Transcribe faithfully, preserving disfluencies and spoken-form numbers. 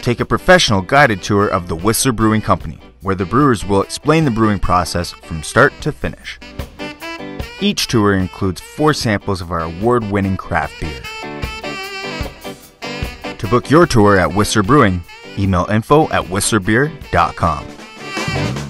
take a professional guided tour of the Whistler Brewing Company, where the brewers will explain the brewing process from start to finish. Each tour includes four samples of our award-winning craft beer. To book your tour at Whistler Brewing, email info at whistler beer dot com.